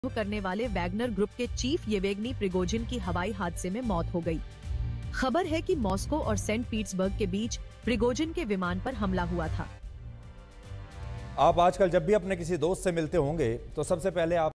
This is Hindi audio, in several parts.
करने वाले वैगनर ग्रुप के चीफ येवेगनी प्रिगोजिन की हवाई हादसे में मौत हो गई। खबर है कि मॉस्को और सेंट पीटर्सबर्ग के बीच प्रिगोजिन के विमान पर हमला हुआ था। आप आजकल जब भी अपने किसी दोस्त से मिलते होंगे तो सबसे पहले आप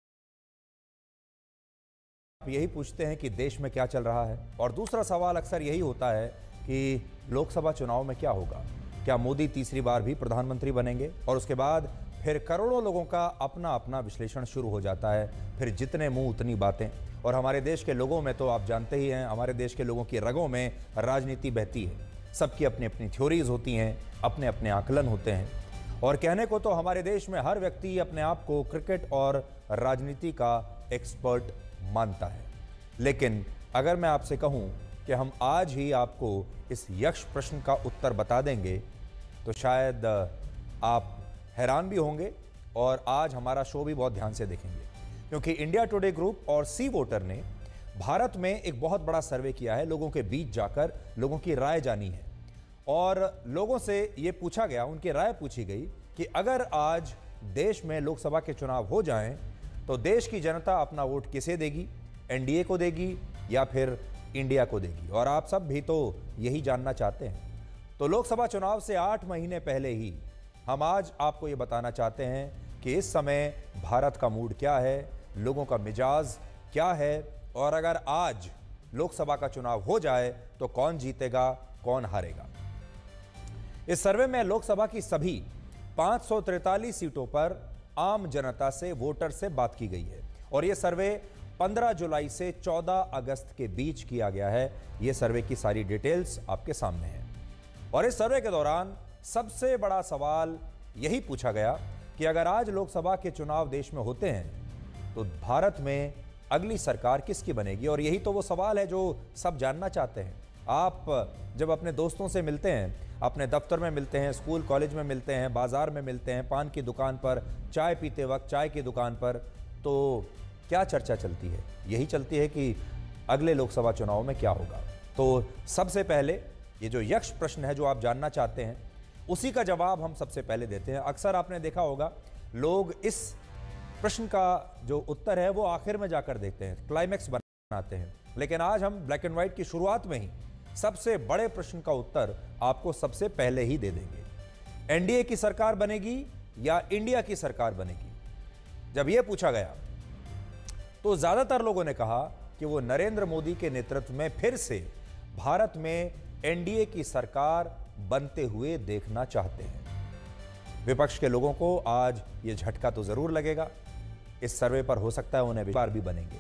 यही पूछते हैं कि देश में क्या चल रहा है, और दूसरा सवाल अक्सर यही होता है कि लोकसभा चुनाव में क्या होगा, क्या मोदी तीसरी बार भी प्रधानमंत्री बनेंगे। और उसके बाद फिर करोड़ों लोगों का अपना अपना विश्लेषण शुरू हो जाता है। फिर जितने मुंह उतनी बातें। और हमारे देश के लोगों में तो आप जानते ही हैं, हमारे देश के लोगों की रगों में राजनीति बहती है। सबकी अपनी अपनी थ्योरीज होती हैं, अपने अपने आकलन होते हैं। और कहने को तो हमारे देश में हर व्यक्ति अपने आप को क्रिकेट और राजनीति का एक्सपर्ट मानता है। लेकिन अगर मैं आपसे कहूं कि हम आज ही आपको इस यक्ष प्रश्न का उत्तर बता देंगे तो शायद आप हैरान भी होंगे और आज हमारा शो भी बहुत ध्यान से देखेंगे, क्योंकि इंडिया टुडे ग्रुप और सी वोटर ने भारत में एक बहुत बड़ा सर्वे किया है। लोगों के बीच जाकर लोगों की राय जानी है और लोगों से ये पूछा गया, उनकी राय पूछी गई कि अगर आज देश में लोकसभा के चुनाव हो जाएं तो देश की जनता अपना वोट किसे देगी, एनडीए को देगी या फिर इंडिया को देगी। और आप सब भी तो यही जानना चाहते हैं। तो लोकसभा चुनाव से 8 महीने पहले ही हम आज आपको ये बताना चाहते हैं कि इस समय भारत का मूड क्या है, लोगों का मिजाज क्या है, और अगर आज लोकसभा का चुनाव हो जाए तो कौन जीतेगा, कौन हारेगा। इस सर्वे में लोकसभा की सभी 543 सीटों पर आम जनता से, वोटर से बात की गई है। और यह सर्वे 15 जुलाई से 14 अगस्त के बीच किया गया है। यह सर्वे की सारी डिटेल्स आपके सामने है। और इस सर्वे के दौरान सबसे बड़ा सवाल यही पूछा गया कि अगर आज लोकसभा के चुनाव देश में होते हैं तो भारत में अगली सरकार किसकी बनेगी। और यही तो वो सवाल है जो सब जानना चाहते हैं। आप जब अपने दोस्तों से मिलते हैं, अपने दफ्तर में मिलते हैं, स्कूल कॉलेज में मिलते हैं, बाजार में मिलते हैं, पान की दुकान पर, चाय पीते वक्त चाय की दुकान पर, तो क्या चर्चा चलती है? यही चलती है कि अगले लोकसभा चुनाव में क्या होगा। तो सबसे पहले ये जो यक्ष प्रश्न है जो आप जानना चाहते हैं, उसी का जवाब हम सबसे पहले देते हैं। अक्सर आपने देखा होगा लोग इस प्रश्न का जो उत्तर है वो आखिर में जाकर देखते हैं, क्लाइमैक्स बनाते हैं। लेकिन आज हम ब्लैक एंड व्हाइट की शुरुआत में ही सबसे बड़े प्रश्न का उत्तर आपको सबसे पहले ही दे देंगे। एनडीए की सरकार बनेगी या इंडिया की सरकार बनेगी? जब यह पूछा गया तो ज्यादातर लोगों ने कहा कि वो नरेंद्र मोदी के नेतृत्व में फिर से भारत में एनडीए की सरकार बनते हुए देखना चाहते हैं। विपक्ष के लोगों को आज ये झटका तो जरूर लगेगा। इस सर्वे पर हो सकता है उन्हें बार भी बनेंगे।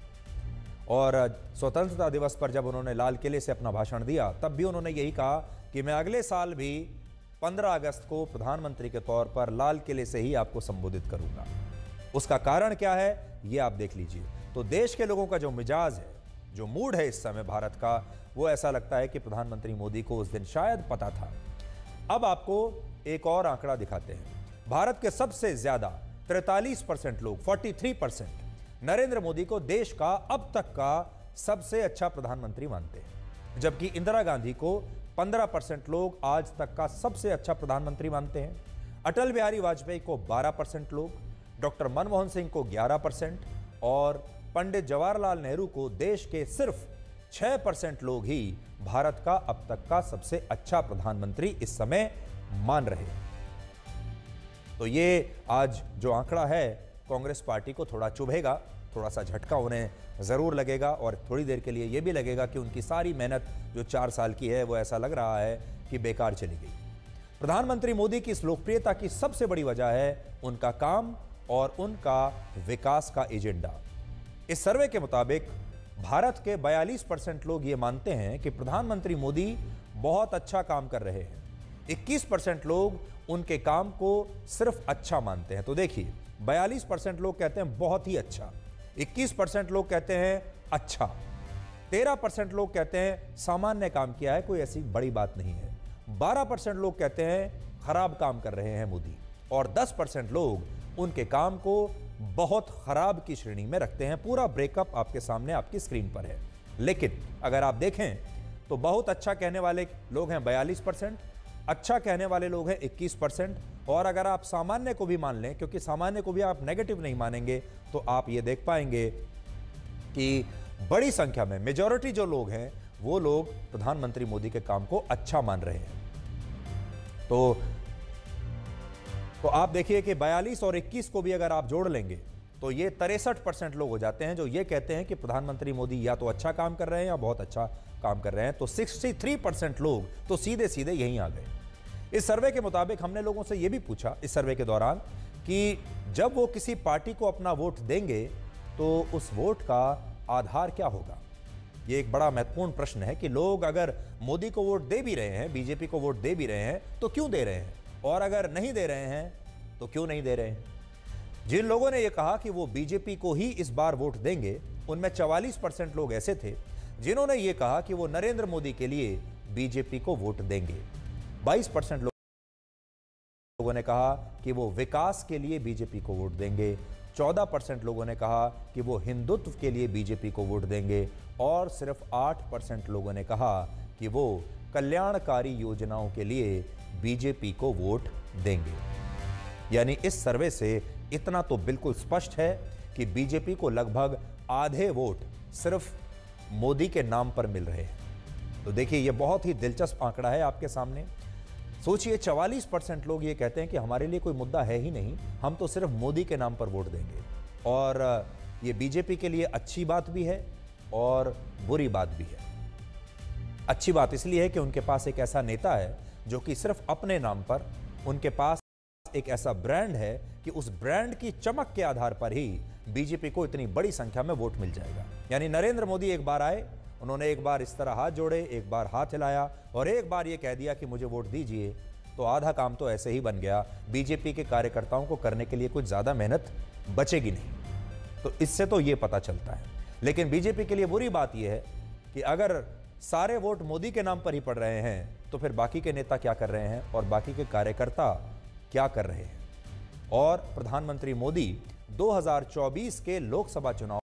और स्वतंत्रता दिवस पर जब उन्होंने लाल किले से अपना भाषण दिया तब भी उन्होंने यही कहा कि मैं अगले साल भी 15 अगस्त को प्रधानमंत्री के तौर पर लाल किले से ही आपको संबोधित करूंगा। उसका कारण क्या है ये आप देख लीजिए। तो देश के लोगों का जो मिजाज है, जो मूड है इस समय भारत का, वो ऐसा लगता है कि प्रधानमंत्री मोदी को उस दिन शायद पता था। अब आपको एक और आंकड़ा दिखाते हैं। भारत के सबसे ज्यादा 43% लोग, 43% नरेंद्र मोदी को देश का अब तक का सबसे अच्छा प्रधानमंत्री मानते हैं, जबकि इंदिरा गांधी को 15% लोग आज तक का सबसे अच्छा प्रधानमंत्री मानते हैं। अटल बिहारी वाजपेयी को 12% लोग, डॉक्टर मनमोहन सिंह को 11% और पंडित जवाहरलाल नेहरू को देश के सिर्फ 6% लोग ही भारत का अब तक का सबसे अच्छा प्रधानमंत्री इस समय मान रहे। तो ये आज जो आंकड़ा है कांग्रेस पार्टी को थोड़ा चुभेगा, थोड़ा सा झटका उन्हें जरूर लगेगा और थोड़ी देर के लिए यह भी लगेगा कि उनकी सारी मेहनत जो 4 साल की है वो ऐसा लग रहा है कि बेकार चली गई। प्रधानमंत्री मोदी की इस लोकप्रियता की सबसे बड़ी वजह है उनका काम और उनका विकास का एजेंडा। इस सर्वे के मुताबिक भारत के 42% लोग ये मानते हैं कि प्रधानमंत्री मोदी बहुत अच्छा काम कर रहे हैं। 21% लोग उनके काम को सिर्फ अच्छा मानते हैं। तो देखिए, 42% लोग कहते हैं बहुत ही अच्छा, 21% लोग कहते हैं अच्छा, 13% लोग कहते हैं सामान्य काम किया है, कोई ऐसी बड़ी बात नहीं है, 12% लोग कहते हैं खराब काम कर रहे हैं मोदी, और 10% लोग उनके काम को बहुत खराब की श्रेणी में रखते हैं। पूरा ब्रेकअप आपके सामने आपकी स्क्रीन पर है। लेकिन अगर आप देखें तो बहुत अच्छा कहने वाले लोग हैं 42%, अच्छा कहने वाले लोग हैं 21%। और अगर आप सामान्य को भी मान लें, क्योंकि सामान्य को भी आप नेगेटिव नहीं मानेंगे, तो आप ये देख पाएंगे कि बड़ी संख्या में मेजॉरिटी जो लोग हैं वो लोग प्रधानमंत्री मोदी के काम को अच्छा मान रहे हैं। तो आप देखिए कि 42 और 21 को भी अगर आप जोड़ लेंगे तो ये 63% लोग हो जाते हैं जो ये कहते हैं कि प्रधानमंत्री मोदी या तो अच्छा काम कर रहे हैं या बहुत अच्छा काम कर रहे हैं। तो 63% लोग तो सीधे सीधे यहीं आ गए। इस सर्वे के मुताबिक हमने लोगों से यह भी पूछा इस सर्वे के दौरान कि जब वो किसी पार्टी को अपना वोट देंगे तो उस वोट का आधार क्या होगा। ये एक बड़ा महत्वपूर्ण प्रश्न है कि लोग अगर मोदी को वोट दे भी रहे हैं, बीजेपी को वोट दे भी रहे हैं, तो क्यों दे रहे हैं, और अगर नहीं दे रहे हैं तो क्यों नहीं दे रहे हैं। जिन लोगों ने यह कहा कि वो बीजेपी को ही इस बार वोट देंगे, उनमें 44% लोग ऐसे थे जिन्होंने ये कहा कि वो नरेंद्र मोदी के लिए बीजेपी को वोट देंगे। 22% लोगों ने कहा कि वो विकास के लिए बीजेपी को वोट देंगे। 14% लोगों ने कहा कि वो हिंदुत्व के लिए बीजेपी को वोट देंगे। और सिर्फ 8% लोगों ने कहा कि वो कल्याणकारी योजनाओं के लिए बीजेपी को वोट देंगे। यानी इस सर्वे से इतना तो बिल्कुल स्पष्ट है कि बीजेपी को लगभग आधे वोट सिर्फ मोदी के नाम पर मिल रहे हैं। तो देखिए, यह बहुत ही दिलचस्प आंकड़ा है आपके सामने। सोचिए, 44% लोग ये कहते हैं कि हमारे लिए कोई मुद्दा है ही नहीं, हम तो सिर्फ मोदी के नाम पर वोट देंगे। और ये बीजेपी के लिए अच्छी बात भी है और बुरी बात भी है। अच्छी बात इसलिए है कि उनके पास एक ऐसा नेता है जो कि सिर्फ अपने नाम पर, उनके पास एक ऐसा ब्रांड है कि उस ब्रांड की चमक के आधार पर ही बीजेपी को इतनी बड़ी संख्या में वोट मिल जाएगा। यानी नरेंद्र मोदी एक बार आए, उन्होंने एक बार इस तरह हाथ जोड़े, एक बार हाथ हिलाया और एक बार ये कह दिया कि मुझे वोट दीजिए, तो आधा काम तो ऐसे ही बन गया। बीजेपी के कार्यकर्ताओं को करने के लिए कुछ ज्यादा मेहनत बचेगी नहीं। तो इससे तो ये पता चलता है। लेकिन बीजेपी के लिए बुरी बात यह है कि अगर सारे वोट मोदी के नाम पर ही पड़ रहे हैं तो फिर बाकी के नेता क्या कर रहे हैं और बाकी के कार्यकर्ता क्या कर रहे हैं। और प्रधानमंत्री मोदी 2024 के लोकसभा चुनाव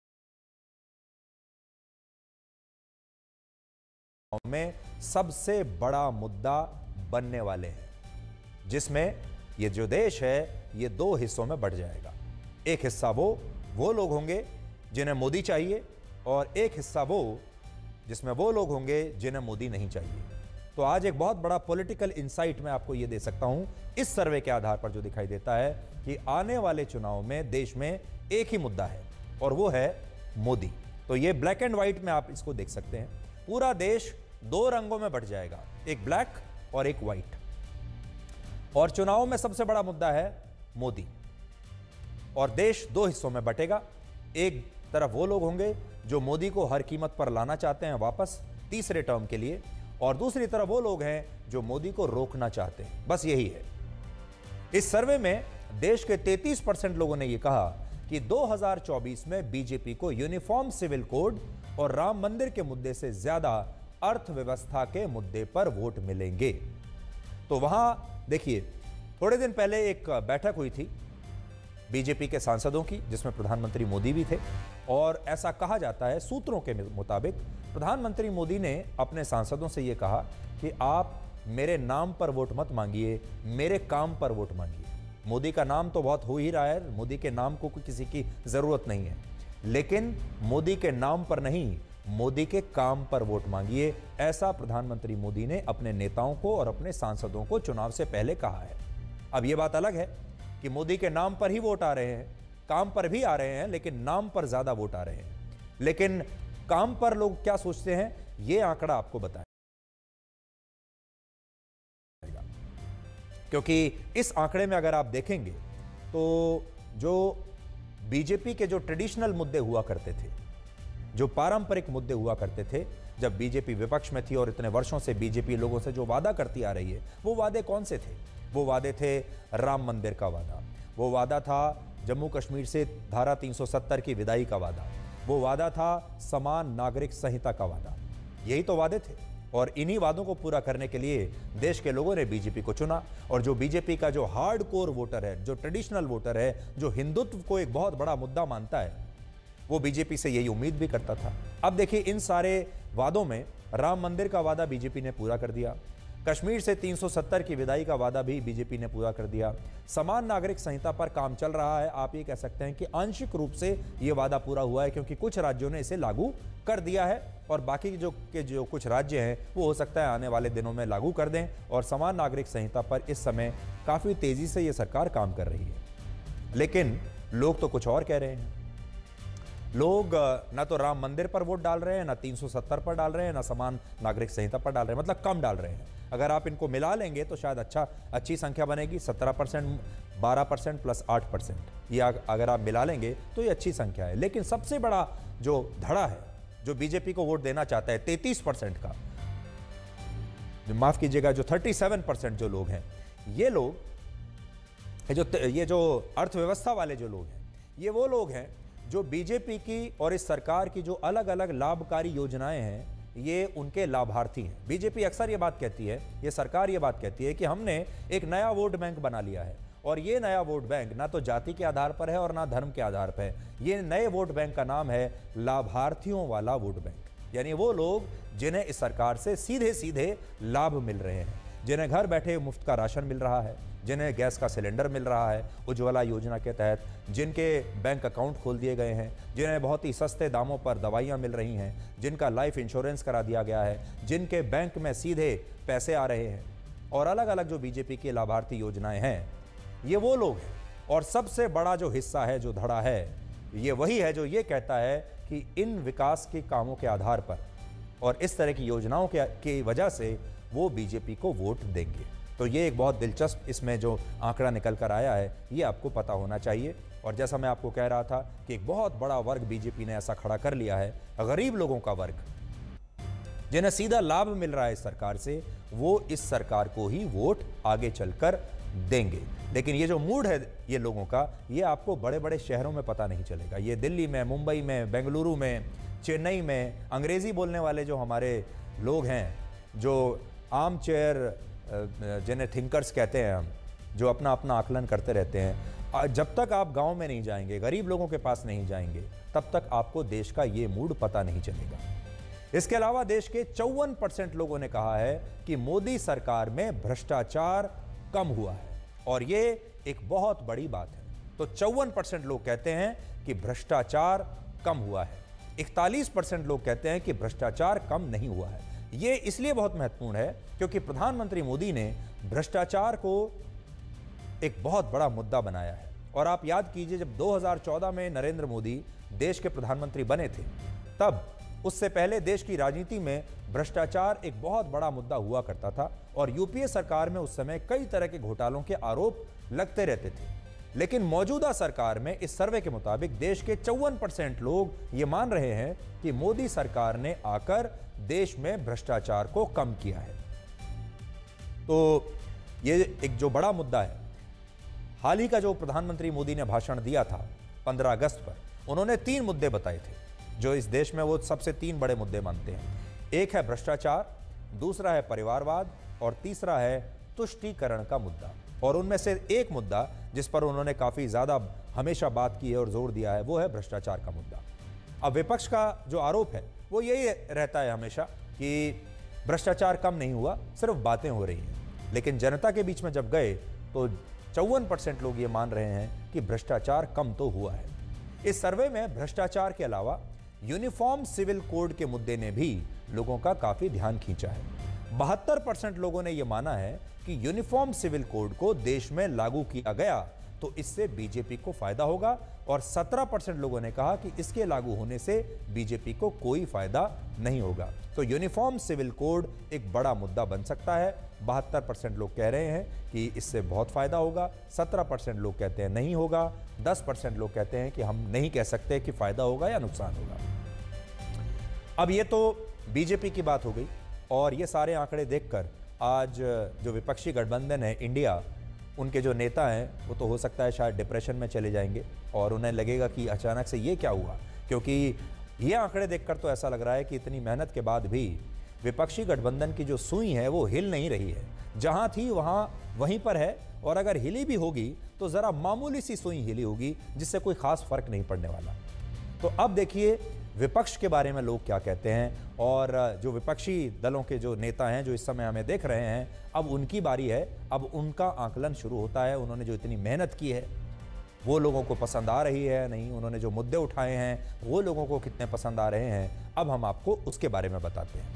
में सबसे बड़ा मुद्दा बनने वाले हैं, जिसमें ये जो देश है ये दो हिस्सों में बढ़ जाएगा। एक हिस्सा वो लोग होंगे जिन्हें मोदी चाहिए और एक हिस्सा जिसमें वो लोग होंगे जिन्हें मोदी नहीं चाहिए। तो आज एक बहुत बड़ा पॉलिटिकल इंसाइट मैं आपको ये दे सकता हूं इस सर्वे के आधार पर, जो दिखाई देता है कि आने वाले चुनाव में देश में एक ही मुद्दा है और वो है मोदी। तो ये ब्लैक एंड व्हाइट में आप इसको देख सकते हैं। पूरा देश दो रंगों में बट जाएगा, एक ब्लैक और एक व्हाइट। और चुनाव में सबसे बड़ा मुद्दा है मोदी। और देश दो हिस्सों में बटेगा। एक तरफ वो लोग होंगे जो मोदी को हर कीमत पर लाना चाहते हैं वापस तीसरे टर्म के लिए, और दूसरी तरफ वो लोग हैं जो मोदी को रोकना चाहते हैं। बस यही है। इस सर्वे में देश के 33% लोगों ने यह कहा कि 2024 में बीजेपी को यूनिफॉर्म सिविल कोड और राम मंदिर के मुद्दे से ज्यादा अर्थव्यवस्था के मुद्दे पर वोट मिलेंगे। तो वहां देखिए, थोड़े दिन पहले एक बैठक हुई थी बीजेपी के सांसदों की, जिसमें प्रधानमंत्री मोदी भी थे। और ऐसा कहा जाता है, सूत्रों के मुताबिक प्रधानमंत्री मोदी ने अपने सांसदों से यह कहा कि आप मेरे नाम पर वोट मत मांगिए, मेरे काम पर वोट मांगिए। मोदी का नाम तो बहुत हो ही रहा है, मोदी के नाम को किसी की जरूरत नहीं है, लेकिन मोदी के नाम पर नहीं, मोदी के काम पर वोट मांगिए। ऐसा प्रधानमंत्री मोदी ने अपने नेताओं को और अपने सांसदों को चुनाव से पहले कहा है। अब यह बात अलग है कि मोदी के नाम पर ही वोट आ रहे हैं, काम पर भी आ रहे हैं, लेकिन नाम पर ज्यादा वोट आ रहे हैं। लेकिन काम पर लोग क्या सोचते हैं, यह आंकड़ा आपको बताएगा। क्योंकि इस आंकड़े में अगर आप देखेंगे तो जो बीजेपी के जो ट्रेडिशनल मुद्दे हुआ करते थे, जो पारंपरिक मुद्दे हुआ करते थे, जब बीजेपी विपक्ष में थी और इतने वर्षों से बीजेपी लोगों से जो वादा करती आ रही है, वो वादे कौन से थे? वो वादे थे राम मंदिर का वादा, वो वादा था जम्मू कश्मीर से धारा 370 की विदाई का वादा, वो वादा था समान नागरिक संहिता का वादा। यही तो वादे थे। और इन्हीं वादों को पूरा करने के लिए देश के लोगों ने बीजेपी को चुना। और जो बीजेपी का जो हार्डकोर वोटर है, जो ट्रेडिशनल वोटर है, जो हिंदुत्व को एक बहुत बड़ा मुद्दा मानता है, वो बीजेपी से यही उम्मीद भी करता था। अब देखिए, इन सारे वादों में राम मंदिर का वादा बीजेपी ने पूरा कर दिया, कश्मीर से 370 की विदाई का वादा भी बीजेपी ने पूरा कर दिया। समान नागरिक संहिता पर काम चल रहा है। आप ये कह सकते हैं कि आंशिक रूप से ये वादा पूरा हुआ है, क्योंकि कुछ राज्यों ने इसे लागू कर दिया है और बाकी जो कुछ राज्य हैं वो हो सकता है आने वाले दिनों में लागू कर दें। और समान नागरिक संहिता पर इस समय काफ़ी तेज़ी से ये सरकार काम कर रही है। लेकिन लोग तो कुछ और कह रहे हैं। लोग ना तो राम मंदिर पर वोट डाल रहे हैं, ना 370 पर डाल रहे हैं, ना समान नागरिक संहिता पर डाल रहे हैं, मतलब कम डाल रहे हैं। अगर आप इनको मिला लेंगे तो शायद अच्छी संख्या बनेगी। 17%, 12% प्लस 8%, ये अगर आप मिला लेंगे तो ये अच्छी संख्या है। लेकिन सबसे बड़ा जो धड़ा है, जो बीजेपी को वोट देना चाहता है 33% का, माफ कीजिएगा, जो 37% जो लोग हैं, ये जो अर्थव्यवस्था वाले जो लोग हैं, ये वो लोग हैं जो बीजेपी की और इस सरकार की जो अलग अलग लाभकारी योजनाएं हैं, ये उनके लाभार्थी हैं। बीजेपी अक्सर ये बात कहती है, ये सरकार ये बात कहती है कि हमने एक नया वोट बैंक बना लिया है, और ये नया वोट बैंक ना तो जाति के आधार पर है और ना धर्म के आधार पर है। ये नए वोट बैंक का नाम है लाभार्थियों वाला वोट बैंक। यानी वो लोग जिन्हें इस सरकार से सीधे सीधे लाभ मिल रहे हैं, जिन्हें घर बैठे मुफ्त का राशन मिल रहा है, जिन्हें गैस का सिलेंडर मिल रहा है उज्ज्वला योजना के तहत, जिनके बैंक अकाउंट खोल दिए गए हैं, जिन्हें बहुत ही सस्ते दामों पर दवाइयाँ मिल रही हैं, जिनका लाइफ इंश्योरेंस करा दिया गया है, जिनके बैंक में सीधे पैसे आ रहे हैं, और अलग अलग जो बीजेपी की लाभार्थी योजनाएं हैं, ये वो लोग हैं। और सबसे बड़ा जो हिस्सा है, जो धड़ा है, ये वही है जो ये कहता है कि इन विकास के कामों के आधार पर और इस तरह की योजनाओं की वजह से वो बीजेपी को वोट देंगे। तो ये एक बहुत दिलचस्प इसमें जो आंकड़ा निकल कर आया है, ये आपको पता होना चाहिए। और जैसा मैं आपको कह रहा था कि एक बहुत बड़ा वर्ग बीजेपी ने ऐसा खड़ा कर लिया है, गरीब लोगों का वर्ग, जिन्हें सीधा लाभ मिल रहा है इस सरकार से, वो इस सरकार को ही वोट आगे चलकर देंगे। लेकिन ये जो मूड है ये लोगों का, ये आपको बड़े बड़े शहरों में पता नहीं चलेगा। ये दिल्ली में, मुंबई में, बेंगलुरु में, चेन्नई में अंग्रेजी बोलने वाले जो हमारे लोग हैं, जो आर्म चेयर जिन्हें थिंकर्स कहते हैं हम, जो अपना अपना आकलन करते रहते हैं, जब तक आप गांव में नहीं जाएंगे, गरीब लोगों के पास नहीं जाएंगे, तब तक आपको देश का ये मूड पता नहीं चलेगा। इसके अलावा देश के 54% लोगों ने कहा है कि मोदी सरकार में भ्रष्टाचार कम हुआ है, और ये एक बहुत बड़ी बात है। तो 54% लोग कहते हैं कि भ्रष्टाचार कम हुआ है, 41% लोग कहते हैं कि भ्रष्टाचार कम नहीं हुआ है। ये इसलिए बहुत महत्वपूर्ण है क्योंकि प्रधानमंत्री मोदी ने भ्रष्टाचार को एक बहुत बड़ा मुद्दा बनाया है। और आप याद कीजिए, जब 2014 में नरेंद्र मोदी देश के प्रधानमंत्री बने थे, तब उससे पहले देश की राजनीति में भ्रष्टाचार एक बहुत बड़ा मुद्दा हुआ करता था, और यूपीए सरकार में उस समय कई तरह के घोटालों के आरोप लगते रहते थे। लेकिन मौजूदा सरकार में इस सर्वे के मुताबिक देश के 54% लोग ये मान रहे हैं कि मोदी सरकार ने आकर देश में भ्रष्टाचार को कम किया है। तो ये एक जो बड़ा मुद्दा है, हाल ही का जो प्रधानमंत्री मोदी ने भाषण दिया था 15 अगस्त पर, उन्होंने 3 मुद्दे बताए थे जो इस देश में वो सबसे 3 बड़े मुद्दे मानते हैं। एक है भ्रष्टाचार, दूसरा है परिवारवाद, और तीसरा है तुष्टीकरण का मुद्दा। और उनमें से एक मुद्दा जिस पर उन्होंने काफ़ी ज़्यादा हमेशा बात की है और जोर दिया है, वो है भ्रष्टाचार का मुद्दा। अब विपक्ष का जो आरोप है वो यही रहता है हमेशा कि भ्रष्टाचार कम नहीं हुआ, सिर्फ बातें हो रही हैं। लेकिन जनता के बीच में जब गए तो 54% लोग ये मान रहे हैं कि भ्रष्टाचार कम तो हुआ है। इस सर्वे में भ्रष्टाचार के अलावा यूनिफॉर्म सिविल कोड के मुद्दे ने भी लोगों का काफ़ी ध्यान खींचा है। 72% लोगों ने यह माना है कि यूनिफॉर्म सिविल कोड को देश में लागू किया गया तो इससे बीजेपी को फायदा होगा, और 17% लोगों ने कहा कि इसके लागू होने से बीजेपी को कोई फायदा नहीं होगा। तो यूनिफॉर्म सिविल कोड एक बड़ा मुद्दा बन सकता है। 72% लोग कह रहे हैं कि इससे बहुत फायदा होगा, 17% लोग कहते हैं नहीं होगा, 10% लोग कहते हैं कि हम नहीं कह सकते कि फायदा होगा या नुकसान होगा। अब ये तो बीजेपी की बात हो गई, और ये सारे आंकड़े देखकर आज जो विपक्षी गठबंधन है इंडिया, उनके जो नेता हैं वो तो हो सकता है शायद डिप्रेशन में चले जाएंगे, और उन्हें लगेगा कि अचानक से ये क्या हुआ, क्योंकि ये आंकड़े देखकर तो ऐसा लग रहा है कि इतनी मेहनत के बाद भी विपक्षी गठबंधन की जो सुई है वो हिल नहीं रही है। जहाँ थी वहाँ वहीं पर है, और अगर हिली भी होगी तो ज़रा मामूली सी सुई हिली होगी, जिससे कोई ख़ास फर्क नहीं पड़ने वाला। तो अब देखिए विपक्ष के बारे में लोग क्या कहते हैं और जो विपक्षी दलों के जो नेता हैं जो इस समय हमें देख रहे हैं, अब उनकी बारी है, अब उनका आकलन शुरू होता है। उन्होंने जो इतनी मेहनत की है वो लोगों को पसंद आ रही है नहीं, उन्होंने जो मुद्दे उठाए हैं वो लोगों को कितने पसंद आ रहे हैं, अब हम आपको उसके बारे में बताते हैं।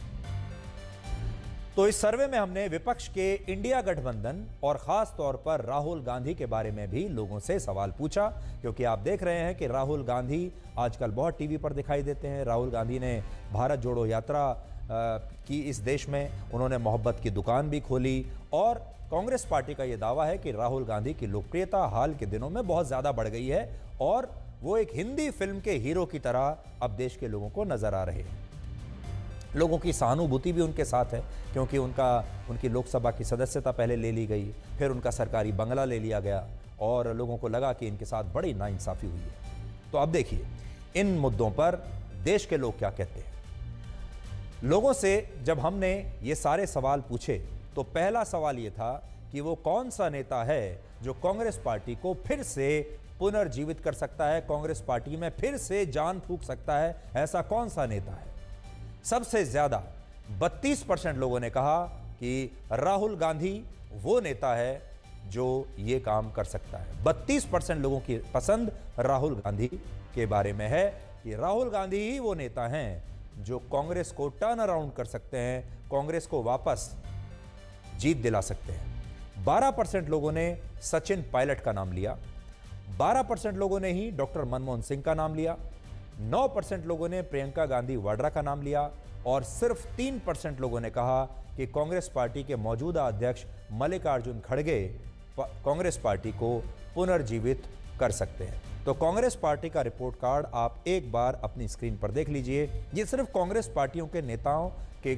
तो इस सर्वे में हमने विपक्ष के इंडिया गठबंधन और खास तौर पर राहुल गांधी के बारे में भी लोगों से सवाल पूछा, क्योंकि आप देख रहे हैं कि राहुल गांधी आजकल बहुत टीवी पर दिखाई देते हैं। राहुल गांधी ने भारत जोड़ो यात्रा की इस देश में, उन्होंने मोहब्बत की दुकान भी खोली और कांग्रेस पार्टी का यह दावा है कि राहुल गांधी की लोकप्रियता हाल के दिनों में बहुत ज्यादा बढ़ गई है और वो एक हिंदी फिल्म के हीरो की तरह अब देश के लोगों को नजर आ रहे हैं। लोगों की सहानुभूति भी उनके साथ है, क्योंकि उनकी लोकसभा की सदस्यता पहले ले ली गई, फिर उनका सरकारी बंगला ले लिया गया और लोगों को लगा कि इनके साथ बड़ी नाइंसाफी हुई है। तो अब देखिए इन मुद्दों पर देश के लोग क्या कहते हैं। लोगों से जब हमने ये सारे सवाल पूछे तो पहला सवाल ये था कि वो कौन सा नेता है जो कांग्रेस पार्टी को फिर से पुनर्जीवित कर सकता है, कांग्रेस पार्टी में फिर से जान फूंक सकता है, ऐसा कौन सा नेता है। सबसे ज्यादा 32% लोगों ने कहा कि राहुल गांधी वो नेता है जो ये काम कर सकता है। 32% लोगों की पसंद राहुल गांधी के बारे में है कि राहुल गांधी ही वो नेता हैं जो कांग्रेस को टर्न अराउंड कर सकते हैं, कांग्रेस को वापस जीत दिला सकते हैं। 12% लोगों ने सचिन पायलट का नाम लिया, 12% लोगों ने ही डॉक्टर मनमोहन सिंह का नाम लिया, 9% लोगों ने प्रियंका गांधी वाड्रा का नाम लिया और सिर्फ 3% लोगों ने कहा कि कांग्रेस पार्टी के मौजूदा अध्यक्ष मल्लिकार्जुन खड़गे कांग्रेस पार्टी को पुनर्जीवित कर सकते हैं। तो कांग्रेस पार्टी का रिपोर्ट कार्ड आप एक बार अपनी स्क्रीन पर देख लीजिए। ये सिर्फ कांग्रेस पार्टियों के नेताओं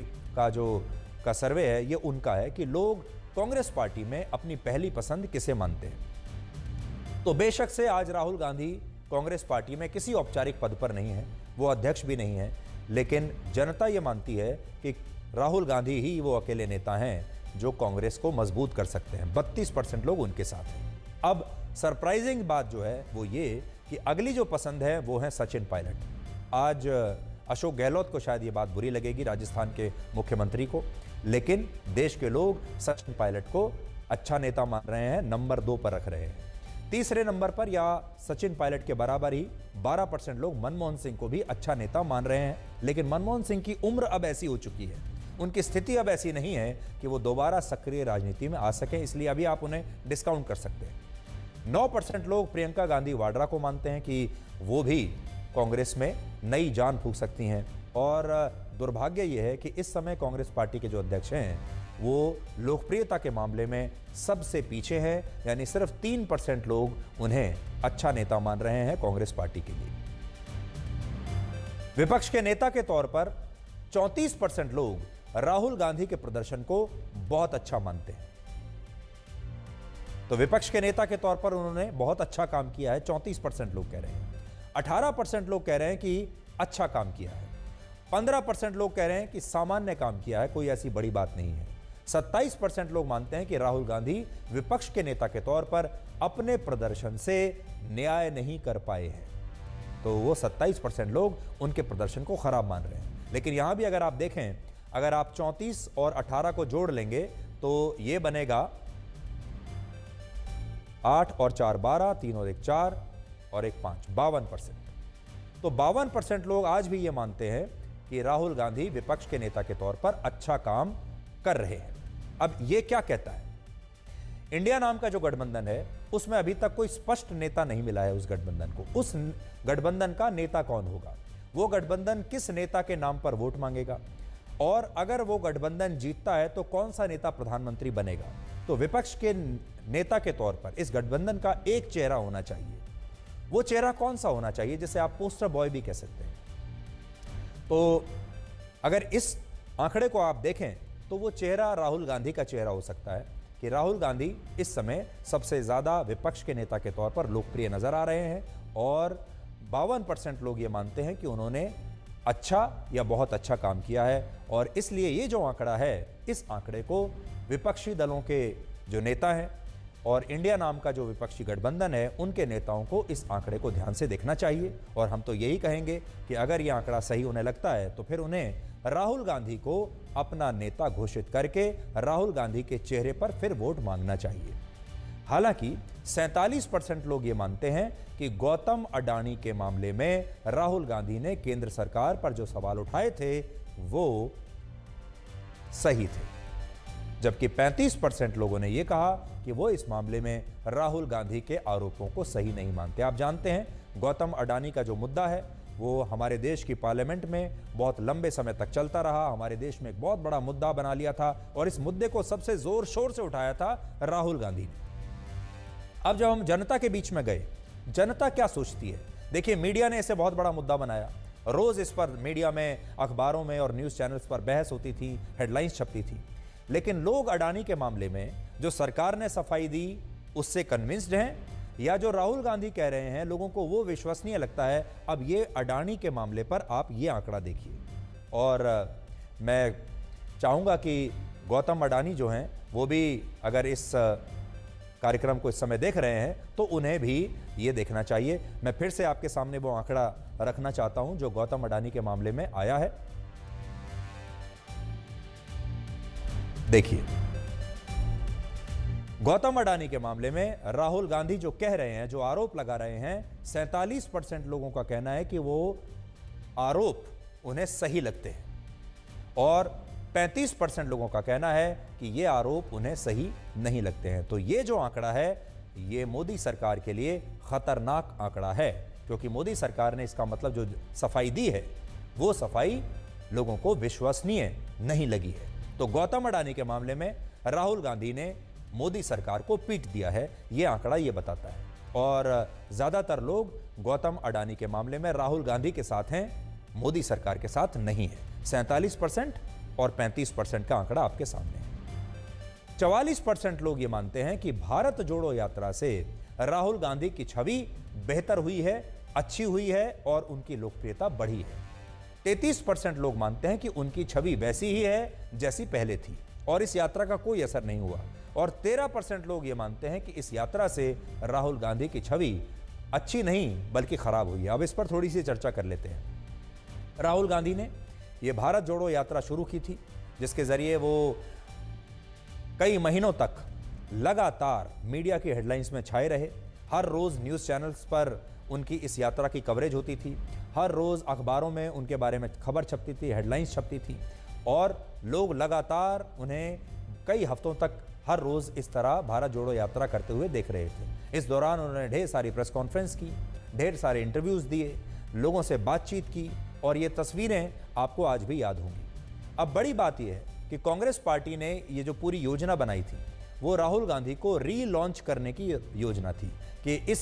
का सर्वे है, ये उनका है कि लोग कांग्रेस पार्टी में अपनी पहली पसंद किसे मानते हैं। तो बेशक से आज राहुल गांधी कांग्रेस पार्टी में किसी औपचारिक पद पर नहीं है, वो अध्यक्ष भी नहीं है, लेकिन जनता ये मानती है कि राहुल गांधी ही वो अकेले नेता हैं जो कांग्रेस को मजबूत कर सकते हैं। 32% लोग उनके साथ हैं। अब सरप्राइजिंग बात जो है वो ये कि अगली जो पसंद है वो है सचिन पायलट। आज अशोक गहलोत को शायद ये बात बुरी लगेगी, राजस्थान के मुख्यमंत्री को, लेकिन देश के लोग सचिन पायलट को अच्छा नेता मान रहे हैं, नंबर 2 पर रख रहे हैं। तीसरे नंबर पर या सचिन पायलट के बराबर ही 12% लोग मनमोहन सिंह को भी अच्छा नेता मान रहे हैं, लेकिन मनमोहन सिंह की उम्र अब ऐसी हो चुकी है, उनकी स्थिति अब ऐसी नहीं है कि वो दोबारा सक्रिय राजनीति में आ सकें, इसलिए अभी आप उन्हें डिस्काउंट कर सकते हैं। 9% लोग प्रियंका गांधी वाड्रा को मानते हैं कि वो भी कांग्रेस में नई जान फूंक सकती हैं और दुर्भाग्य ये है कि इस समय कांग्रेस पार्टी के जो अध्यक्ष हैं वो लोकप्रियता के मामले में सबसे पीछे हैं, यानी सिर्फ 3% लोग उन्हें अच्छा नेता मान रहे हैं कांग्रेस पार्टी के लिए। विपक्ष के नेता के तौर पर 34% लोग राहुल गांधी के प्रदर्शन को बहुत अच्छा मानते हैं। तो विपक्ष के नेता के तौर पर उन्होंने बहुत अच्छा काम किया है, 34% लोग कह रहे हैं। 18% लोग कह रहे हैं कि अच्छा काम किया है। 15% लोग कह रहे हैं कि सामान्य काम किया है, कोई ऐसी बड़ी बात नहीं है। 27% लोग मानते हैं कि राहुल गांधी विपक्ष के नेता के तौर पर अपने प्रदर्शन से न्याय नहीं कर पाए हैं। तो वो 27% लोग उनके प्रदर्शन को खराब मान रहे हैं। लेकिन यहां भी अगर आप देखें, अगर आप 34 और 18 को जोड़ लेंगे तो ये बनेगा 8 और 4 12, 3 और 1 4 और 1 5, 52%। तो 52% लोग आज भी ये मानते हैं कि राहुल गांधी विपक्ष के नेता के तौर पर अच्छा काम कर रहे हैं। अब ये क्या कहता है? इंडिया नाम का जो गठबंधन है उसमें अभी तक कोई स्पष्ट नेता नहीं मिला है उस गठबंधन को। उस गठबंधन का नेता कौन होगा, वो गठबंधन किस नेता के नाम पर वोट मांगेगा, और अगर वो गठबंधन जीतता है तो कौन सा नेता प्रधानमंत्री बनेगा। तो विपक्ष के नेता के तौर पर इस गठबंधन का एक चेहरा होना चाहिए। वो चेहरा कौन सा होना चाहिए, जिसे आप पोस्टर बॉय भी कह सकते हैं। तो अगर इस आंकड़े को आप देखें तो वो चेहरा राहुल गांधी का चेहरा हो सकता है कि राहुल गांधी इस समय सबसे ज्यादा विपक्ष के नेता के तौर पर लोकप्रिय नजर आ रहे हैं और 52% लोग ये मानते हैं कि उन्होंने अच्छा या बहुत अच्छा काम किया है। और इसलिए ये जो आंकड़ा है, इस आंकड़े को विपक्षी दलों के जो नेता हैं और इंडिया नाम का जो विपक्षी गठबंधन है उनके नेताओं को इस आंकड़े को ध्यान से देखना चाहिए। और हम तो यही कहेंगे कि अगर यह आंकड़ा सही उन्हें लगता है तो फिर उन्हें राहुल गांधी को अपना नेता घोषित करके राहुल गांधी के चेहरे पर फिर वोट मांगना चाहिए। हालांकि 47% लोग ये मानते हैं कि गौतम अडानी के मामले में राहुल गांधी ने केंद्र सरकार पर जो सवाल उठाए थे वो सही थे, जबकि 35% लोगों ने यह कहा कि वो इस मामले में राहुल गांधी के आरोपों को सही नहीं मानते। आप जानते हैं गौतम अडानी का जो मुद्दा है वो हमारे देश की पार्लियामेंट में बहुत लंबे समय तक चलता रहा, हमारे देश में एक बहुत बड़ा मुद्दा बना लिया था और इस मुद्दे को सबसे जोर शोर से उठाया था राहुल गांधी ने। अब जब हम जनता के बीच में गए, जनता क्या सोचती है? देखिए, मीडिया ने इसे बहुत बड़ा मुद्दा बनाया, रोज इस पर मीडिया में, अखबारों में और न्यूज चैनल्स पर बहस होती थी, हेडलाइंस छपती थी। लेकिन लोग अडानी के मामले में जो सरकार ने सफाई दी उससे कन्विंस्ड हैं, या जो राहुल गांधी कह रहे हैं लोगों को वो विश्वसनीय लगता है? अब ये अडानी के मामले पर आप ये आंकड़ा देखिए। और मैं चाहूंगा कि गौतम अडानी जो हैं वो भी अगर इस कार्यक्रम को इस समय देख रहे हैं तो उन्हें भी ये देखना चाहिए। मैं फिर से आपके सामने वो आंकड़ा रखना चाहता हूं जो गौतम अडानी के मामले में आया है। देखिए, गौतम अडानी के मामले में राहुल गांधी जो कह रहे हैं, जो आरोप लगा रहे हैं, 47% लोगों का कहना है कि वो आरोप उन्हें सही लगते हैं और 35% लोगों का कहना है कि ये आरोप उन्हें सही नहीं लगते हैं। तो ये जो आंकड़ा है ये मोदी सरकार के लिए खतरनाक आंकड़ा है, क्योंकि मोदी सरकार ने इसका मतलब जो सफाई दी है वो सफाई लोगों को विश्वसनीय नहीं लगी है। तो गौतम अडानी के मामले में राहुल गांधी ने मोदी सरकार को पीट दिया है, ये आंकड़ा ये बताता है। और ज्यादातर लोग गौतम अडानी के मामले में राहुल गांधी के साथ हैं, मोदी सरकार के साथ नहीं है। 47% और 35% का आंकड़ा आपके सामने है। 44% लोग ये मानते हैं कि भारत जोड़ो यात्रा से राहुल गांधी की छवि बेहतर हुई है, अच्छी हुई है और उनकी लोकप्रियता बढ़ी है। 33% लोग मानते हैं कि उनकी छवि वैसी ही है जैसी पहले थी और इस यात्रा का कोई असर नहीं हुआ। और 13% लोग ये मानते हैं कि इस यात्रा से राहुल गांधी की छवि अच्छी नहीं बल्कि खराब हुई है। अब इस पर थोड़ी सी चर्चा कर लेते हैं। राहुल गांधी ने ये भारत जोड़ो यात्रा शुरू की थी, जिसके जरिए वो कई महीनों तक लगातार मीडिया की हेडलाइंस में छाए रहे। हर रोज न्यूज चैनल्स पर उनकी इस यात्रा की कवरेज होती थी, हर रोज अखबारों में उनके बारे में खबर छपती थी, हेडलाइंस छपती थी और लोग लगातार उन्हें कई हफ्तों तक हर रोज इस तरह भारत जोड़ो यात्रा करते हुए देख रहे थे। इस दौरान उन्होंने ढेर सारी प्रेस कॉन्फ्रेंस की, ढेर सारे इंटरव्यूज दिए, लोगों से बातचीत की और ये तस्वीरें आपको आज भी याद होंगी। अब बड़ी बात यह है कि कांग्रेस पार्टी ने ये जो पूरी योजना बनाई थी वो राहुल गांधी को रीलॉन्च करने की योजना थी कि इस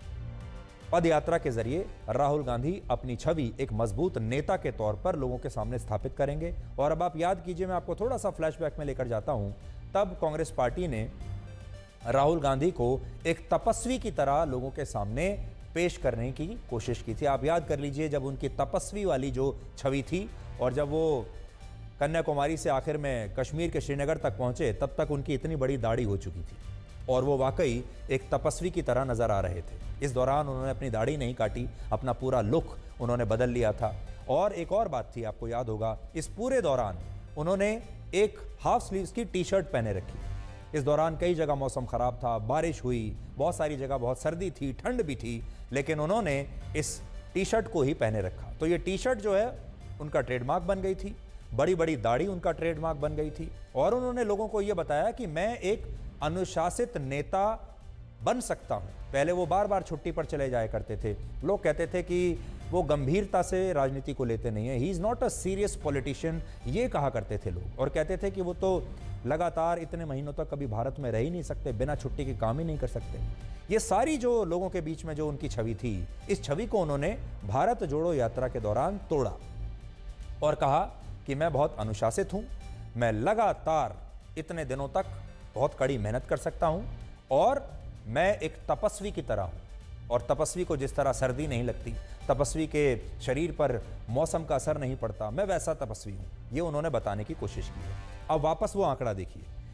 पद यात्रा के जरिए राहुल गांधी अपनी छवि एक मजबूत नेता के तौर पर लोगों के सामने स्थापित करेंगे। और अब आप याद कीजिए, मैं आपको थोड़ा सा फ्लैशबैक में लेकर जाता हूं। तब कांग्रेस पार्टी ने राहुल गांधी को एक तपस्वी की तरह लोगों के सामने पेश करने की कोशिश की थी। आप याद कर लीजिए, जब उनकी तपस्वी वाली जो छवि थी और जब वो कन्याकुमारी से आखिर में कश्मीर के श्रीनगर तक पहुंचे, तब तक उनकी इतनी बड़ी दाढ़ी हो चुकी थी और वो वाकई एक तपस्वी की तरह नजर आ रहे थे। इस दौरान उन्होंने अपनी दाढ़ी नहीं काटी, अपना पूरा लुक उन्होंने बदल लिया था। और एक और बात थी, आपको याद होगा, इस पूरे दौरान उन्होंने एक हाफ स्लीव्स की टी शर्ट पहने रखी। इस दौरान कई जगह मौसम खराब था, बारिश हुई, बहुत सारी जगह बहुत सर्दी थी, ठंड भी थी, लेकिन उन्होंने इस टी शर्ट को ही पहने रखा। तो ये टी शर्ट जो है उनका ट्रेडमार्क बन गई थी, बड़ी बड़ी दाढ़ी उनका ट्रेडमार्क बन गई थी। और उन्होंने लोगों को यह बताया कि मैं एक अनुशासित नेता बन सकता हूं। पहले वो बार बार छुट्टी पर चले जाया करते थे, लोग कहते थे कि वो गंभीरता से राजनीति को लेते नहीं है, he is not a serious politician, ये कहा करते थे लोग। और कहते थे कि वो तो लगातार इतने महीनों तक कभी भारत में रह ही नहीं सकते, बिना छुट्टी के काम ही नहीं कर सकते। ये सारी जो लोगों के बीच में जो उनकी छवि थी, इस छवि को उन्होंने भारत जोड़ो यात्रा के दौरान तोड़ा और कहा कि मैं बहुत अनुशासित हूं, मैं लगातार इतने दिनों तक बहुत कड़ी मेहनत कर सकता हूं और मैं एक तपस्वी की तरह हूं। और तपस्वी को जिस तरह सर्दी नहीं लगती, तपस्वी के शरीर पर मौसम का असर नहीं पड़ता, मैं वैसा तपस्वी हूं, ये उन्होंने बताने की कोशिश की है। अब वापस वो आंकड़ा देखिए,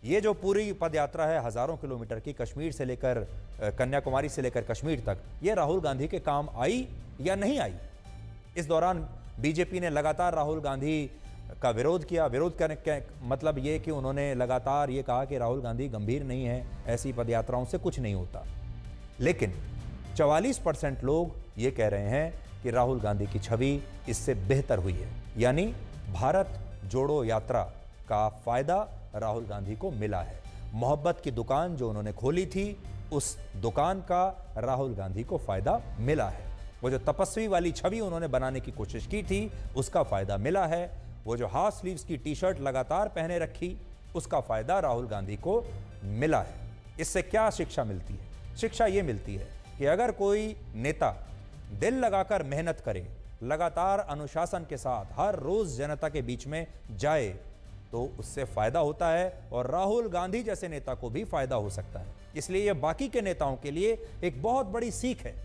ये जो पूरी पदयात्रा है हजारों किलोमीटर की, कश्मीर से लेकर कन्याकुमारी से लेकर कश्मीर तक, ये राहुल गांधी के काम आई या नहीं आई? इस दौरान बीजेपी ने लगातार राहुल गांधी का विरोध किया। विरोध करने का मतलब ये कि उन्होंने लगातार ये कहा कि राहुल गांधी गंभीर नहीं है, ऐसी पदयात्राओं से कुछ नहीं होता। लेकिन 44% लोग ये कह रहे हैं कि राहुल गांधी की छवि इससे बेहतर हुई है, यानी भारत जोड़ो यात्रा का फायदा राहुल गांधी को मिला है। मोहब्बत की दुकान जो उन्होंने खोली थी, उस दुकान का राहुल गांधी को फायदा मिला है। वो जो तपस्वी वाली छवि उन्होंने बनाने की कोशिश की थी, उसका फायदा मिला है। वो जो हाफ स्लीव्स की टी शर्ट लगातार पहने रखी, उसका फायदा राहुल गांधी को मिला है। इससे क्या शिक्षा मिलती है? शिक्षा ये मिलती है कि अगर कोई नेता दिल लगाकर मेहनत करे, लगातार अनुशासन के साथ हर रोज जनता के बीच में जाए, तो उससे फायदा होता है और राहुल गांधी जैसे नेता को भी फायदा हो सकता है। इसलिए यह बाकी के नेताओं के लिए एक बहुत बड़ी सीख है।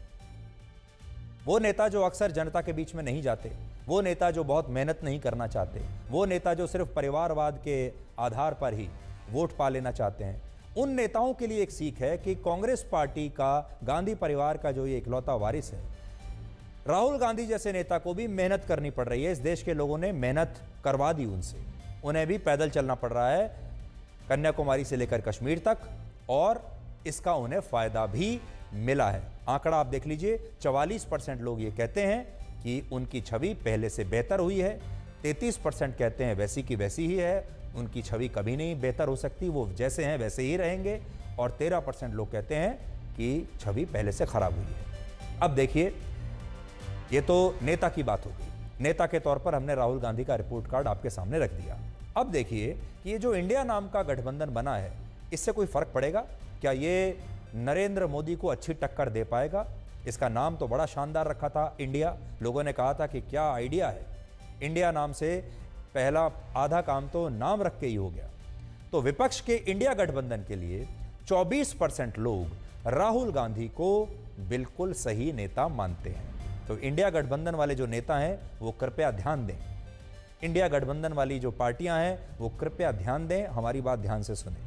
वो नेता जो अक्सर जनता के बीच में नहीं जाते, वो नेता जो बहुत मेहनत नहीं करना चाहते, वो नेता जो सिर्फ परिवारवाद के आधार पर ही वोट पा लेना चाहते हैं, उन नेताओं के लिए एक सीख है कि कांग्रेस पार्टी का, गांधी परिवार का जो ये इकलौता वारिस है, राहुल गांधी जैसे नेता को भी मेहनत करनी पड़ रही है। इस देश के लोगों ने मेहनत करवा दी उनसे, उन्हें भी पैदल चलना पड़ रहा है कन्याकुमारी से लेकर कश्मीर तक, और इसका उन्हें फायदा भी मिला है। आंकड़ा आप देख लीजिए, 44% लोग ये कहते हैं कि उनकी छवि पहले से बेहतर हुई है, 33% कहते हैं वैसी की वैसी ही है, उनकी छवि कभी नहीं बेहतर हो सकती, वो जैसे हैं वैसे ही रहेंगे, और 13% लोग कहते हैं कि छवि पहले से खराब हुई है। अब देखिए, ये तो नेता की बात हो गई। नेता के तौर पर हमने राहुल गांधी का रिपोर्ट कार्ड आपके सामने रख दिया। अब देखिए कि ये जो इंडिया नाम का गठबंधन बना है, इससे कोई फर्क पड़ेगा क्या? ये नरेंद्र मोदी को अच्छी टक्कर दे पाएगा? इसका नाम तो बड़ा शानदार रखा था, इंडिया। लोगों ने कहा था कि क्या आइडिया है, इंडिया नाम से पहला आधा काम तो नाम रख के ही हो गया। तो विपक्ष के इंडिया गठबंधन के लिए 24% लोग राहुल गांधी को बिल्कुल सही नेता मानते हैं। तो इंडिया गठबंधन वाले जो नेता हैं वो कृपया ध्यान दें, इंडिया गठबंधन वाली जो पार्टियां हैं वो कृपया ध्यान दें, हमारी बात ध्यान से सुने।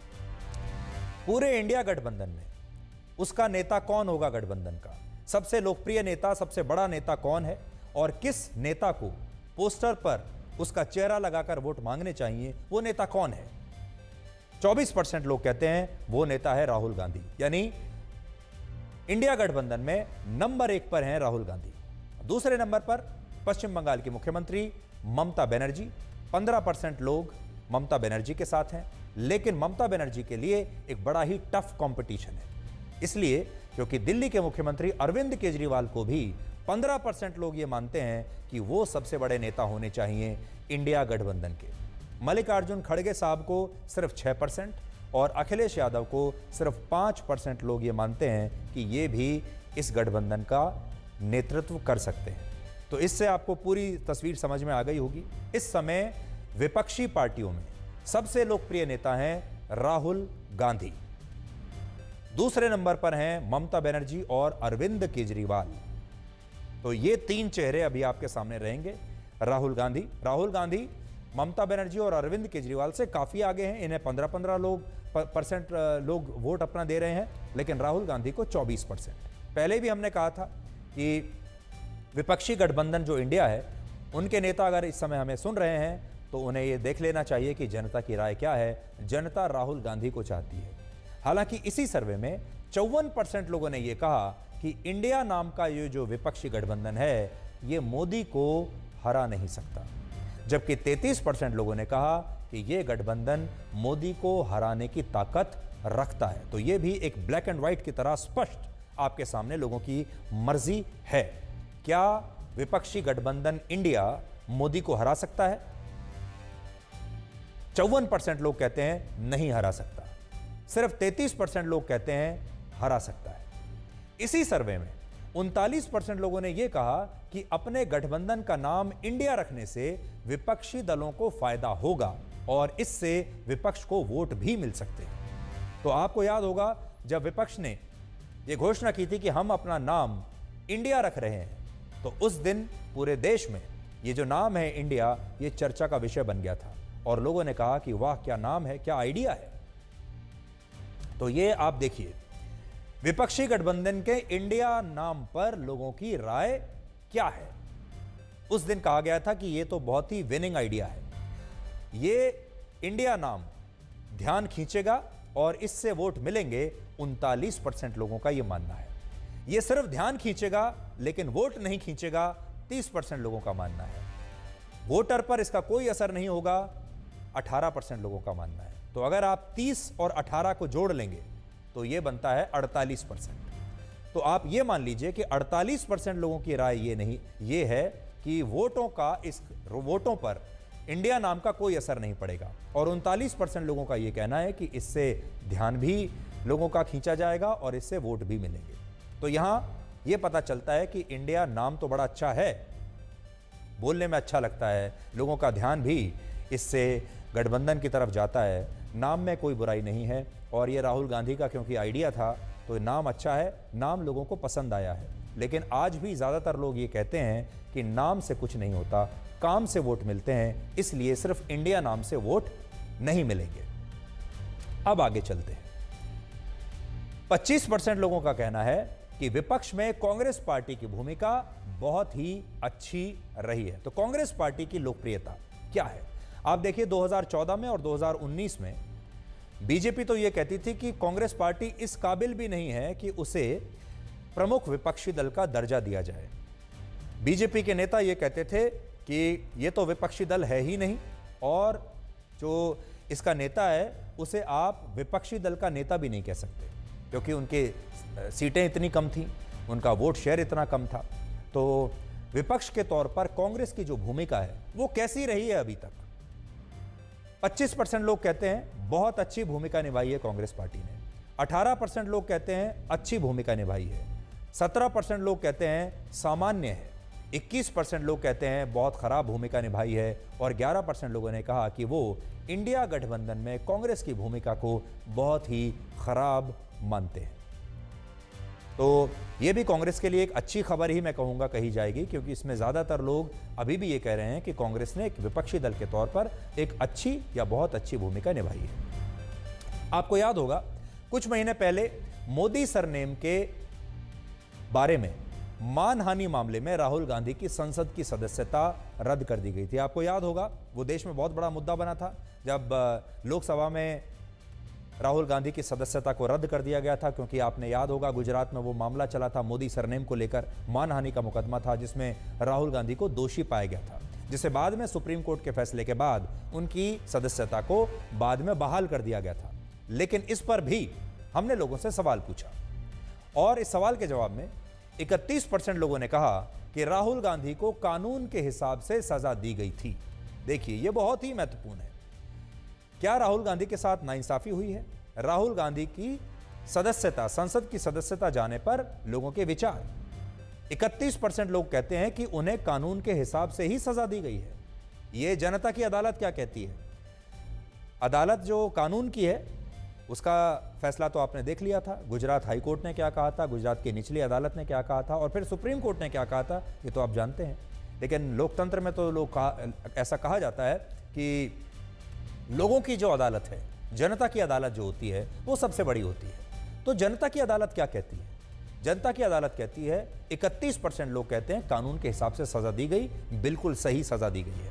पूरे इंडिया गठबंधन में उसका नेता कौन होगा? गठबंधन का सबसे लोकप्रिय नेता, सबसे बड़ा नेता कौन है, और किस नेता को पोस्टर पर उसका चेहरा लगाकर वोट मांगने चाहिए, वो नेता कौन है? 24% लोग कहते हैं वो नेता है राहुल गांधी। यानी इंडिया गठबंधन में नंबर 1 पर हैं राहुल गांधी। दूसरे नंबर पर पश्चिम बंगाल की मुख्यमंत्री ममता बनर्जी। 15% लोग ममता बनर्जी के साथ हैं, लेकिन ममता बनर्जी के लिए एक बड़ा ही टफ कंपटीशन है, इसलिए क्योंकि दिल्ली के मुख्यमंत्री अरविंद केजरीवाल को भी 15% लोग ये मानते हैं कि वो सबसे बड़े नेता होने चाहिए इंडिया गठबंधन के। मल्लिकार्जुन खड़गे साहब को सिर्फ 6% और अखिलेश यादव को सिर्फ 5% लोग ये मानते हैं कि ये भी इस गठबंधन का नेतृत्व कर सकते हैं। तो इससे आपको पूरी तस्वीर समझ में आ गई होगी। इस समय विपक्षी पार्टियों में सबसे लोकप्रिय नेता हैं राहुल गांधी, दूसरे नंबर पर हैं ममता बनर्जी और अरविंद केजरीवाल। तो ये 3 चेहरे अभी आपके सामने रहेंगे। राहुल गांधी ममता बनर्जी और अरविंद केजरीवाल से काफी आगे हैं। इन्हें 15% लोग वोट अपना दे रहे हैं, लेकिन राहुल गांधी को 24%। पहले भी हमने कहा था कि विपक्षी गठबंधन जो इंडिया है, उनके नेता अगर इस समय हमें सुन रहे हैं तो उन्हें ये देख लेना चाहिए कि जनता की राय क्या है। जनता राहुल गांधी को चाहती है। हालांकि इसी सर्वे में 54% लोगों ने यह कहा कि इंडिया नाम का ये जो विपक्षी गठबंधन है, ये मोदी को हरा नहीं सकता, जबकि 33% लोगों ने कहा कि ये गठबंधन मोदी को हराने की ताकत रखता है। तो ये भी एक ब्लैक एंड व्हाइट की तरह स्पष्ट आपके सामने लोगों की मर्जी है। क्या विपक्षी गठबंधन इंडिया मोदी को हरा सकता है? 54% लोग कहते हैं नहीं हरा सकता, सिर्फ 33% लोग कहते हैं हरा सकता है। इसी सर्वे में 39% लोगों ने यह कहा कि अपने गठबंधन का नाम इंडिया रखने से विपक्षी दलों को फायदा होगा और इससे विपक्ष को वोट भी मिल सकते हैं। तो आपको याद होगा जब विपक्ष ने यह घोषणा की थी कि हम अपना नाम इंडिया रख रहे हैं, तो उस दिन पूरे देश में ये जो नाम है इंडिया, ये चर्चा का विषय बन गया था। और लोगों ने कहा कि वाह क्या नाम है, क्या आइडिया है। तो ये आप देखिए, विपक्षी गठबंधन के इंडिया नाम पर लोगों की राय क्या है। उस दिन कहा गया था कि ये तो बहुत ही विनिंग आइडिया है, ये इंडिया नाम ध्यान खींचेगा और इससे वोट मिलेंगे। 39% लोगों का यह मानना है। यह सिर्फ ध्यान खींचेगा लेकिन वोट नहीं खींचेगा, 30% लोगों का मानना है। वोटर पर इसका कोई असर नहीं होगा, 18% लोगों का मानना है। तो अगर आप 30 और 18 को जोड़ लेंगे तो यह बनता है 48%। तो आप यह मान लीजिए कि 48% लोगों की राय ये है कि वोटों पर इंडिया नाम का कोई असर नहीं पड़ेगा, और 39% लोगों का यह कहना है कि इससे ध्यान भी लोगों का खींचा जाएगा और इससे वोट भी मिलेंगे। तो यहां यह पता चलता है कि इंडिया नाम तो बड़ा अच्छा है, बोलने में अच्छा लगता है, लोगों का ध्यान भी इससे गठबंधन की तरफ जाता है। नाम में कोई बुराई नहीं है, और ये राहुल गांधी का क्योंकि आइडिया था तो नाम अच्छा है, नाम लोगों को पसंद आया है। लेकिन आज भी ज़्यादातर लोग ये कहते हैं कि नाम से कुछ नहीं होता, काम से वोट मिलते हैं, इसलिए सिर्फ इंडिया नाम से वोट नहीं मिलेंगे। अब आगे चलते हैं। 25% लोगों का कहना है कि विपक्ष में कांग्रेस पार्टी की भूमिका बहुत ही अच्छी रही है। तो कांग्रेस पार्टी की लोकप्रियता क्या है आप देखिए, 2014 में और 2019 में बीजेपी तो यह कहती थी कि कांग्रेस पार्टी इस काबिल भी नहीं है कि उसे प्रमुख विपक्षी दल का दर्जा दिया जाए। बीजेपी के नेता यह कहते थे कि यह तो विपक्षी दल है ही नहीं, और जो इसका नेता है उसे आप विपक्षी दल का नेता भी नहीं कह सकते, क्योंकि उनके सीटें इतनी कम थी, उनका वोट शेयर इतना कम था। तो विपक्ष के तौर पर कांग्रेस की जो भूमिका है वो कैसी रही है अभी तक। 25% लोग कहते हैं बहुत अच्छी भूमिका निभाई है कांग्रेस पार्टी ने, 18% लोग कहते हैं अच्छी भूमिका निभाई है, 17% लोग कहते हैं सामान्य है, 21% लोग कहते हैं बहुत खराब भूमिका निभाई है, और 11% लोगों ने कहा कि वो इंडिया गठबंधन में कांग्रेस की भूमिका को बहुत ही खराब मानते हैं। तो ये भी कांग्रेस के लिए एक अच्छी खबर ही मैं कहूँगा कही जाएगी, क्योंकि इसमें ज़्यादातर लोग अभी भी ये कह रहे हैं कि कांग्रेस ने एक विपक्षी दल के तौर पर एक अच्छी या बहुत अच्छी भूमिका निभाई है। आपको याद होगा कुछ महीने पहले मोदी सरनेम के बारे में मानहानि मामले में राहुल गांधी की संसद की सदस्यता रद्द कर दी गई थी। आपको याद होगा वो देश में बहुत बड़ा मुद्दा बना था, जब लोकसभा में राहुल गांधी की सदस्यता को रद्द कर दिया गया था, क्योंकि आपने याद होगा गुजरात में वो मामला चला था मोदी सरनेम को लेकर, मानहानि का मुकदमा था जिसमें राहुल गांधी को दोषी पाया गया था, जिसे बाद में सुप्रीम कोर्ट के फैसले के बाद उनकी सदस्यता को बाद में बहाल कर दिया गया था। लेकिन इस पर भी हमने लोगों से सवाल पूछा, और इस सवाल के जवाब में 31% लोगों ने कहा कि राहुल गांधी को कानून के हिसाब से सजा दी गई थी। देखिए ये बहुत ही महत्वपूर्ण है। क्या राहुल गांधी के साथ नाइंसाफी हुई है? राहुल गांधी की सदस्यता, संसद की सदस्यता जाने पर लोगों के विचार, 31% लोग कहते हैं कि उन्हें कानून के हिसाब से ही सजा दी गई है। यह जनता की अदालत क्या कहती है? अदालत जो कानून की है उसका फैसला तो आपने देख लिया था, गुजरात हाई कोर्ट ने क्या कहा था, गुजरात की निचली अदालत ने क्या कहा था, और फिर सुप्रीम कोर्ट ने क्या कहा था, ये तो आप जानते हैं। लेकिन लोकतंत्र में तो ऐसा कहा जाता है कि लोगों की जो अदालत है, जनता की अदालत जो होती है वो सबसे बड़ी होती है। तो जनता की अदालत क्या कहती है? जनता की अदालत कहती है, 31% लोग कहते हैं कानून के हिसाब से सजा दी गई, बिल्कुल सही सजा दी गई है।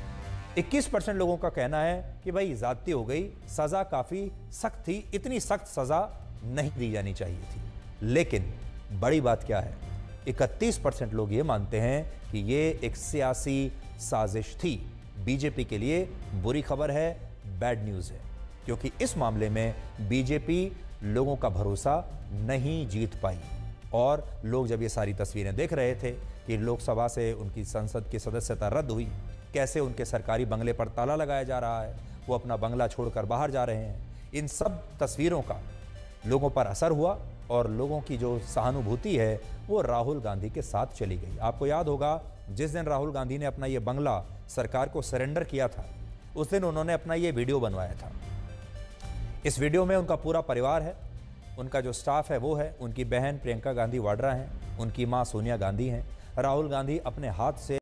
21% लोगों का कहना है कि भाई ज्यादती हो गई, सजा काफी सख्त थी, इतनी सख्त सजा नहीं दी जानी चाहिए थी। लेकिन बड़ी बात क्या है, 31% लोग ये मानते हैं कि ये एक सियासी साजिश थी। बीजेपी के लिए बुरी खबर है, बैड न्यूज़ है, क्योंकि इस मामले में बीजेपी लोगों का भरोसा नहीं जीत पाई। और लोग जब ये सारी तस्वीरें देख रहे थे कि लोकसभा से उनकी संसद की सदस्यता रद्द हुई, कैसे उनके सरकारी बंगले पर ताला लगाया जा रहा है, वो अपना बंगला छोड़कर बाहर जा रहे हैं, इन सब तस्वीरों का लोगों पर असर हुआ, और लोगों की जो सहानुभूति है वो राहुल गांधी के साथ चली गई। आपको याद होगा जिस दिन राहुल गांधी ने अपना ये बंगला सरकार को सरेंडर किया था, उस दिन उन्होंने अपना ये वीडियो बनवाया था। इस वीडियो में उनका पूरा परिवार है, उनका जो स्टाफ है वो है, उनकी बहन प्रियंका गांधी वाड्रा हैं, उनकी मां सोनिया गांधी हैं। राहुल गांधी अपने हाथ से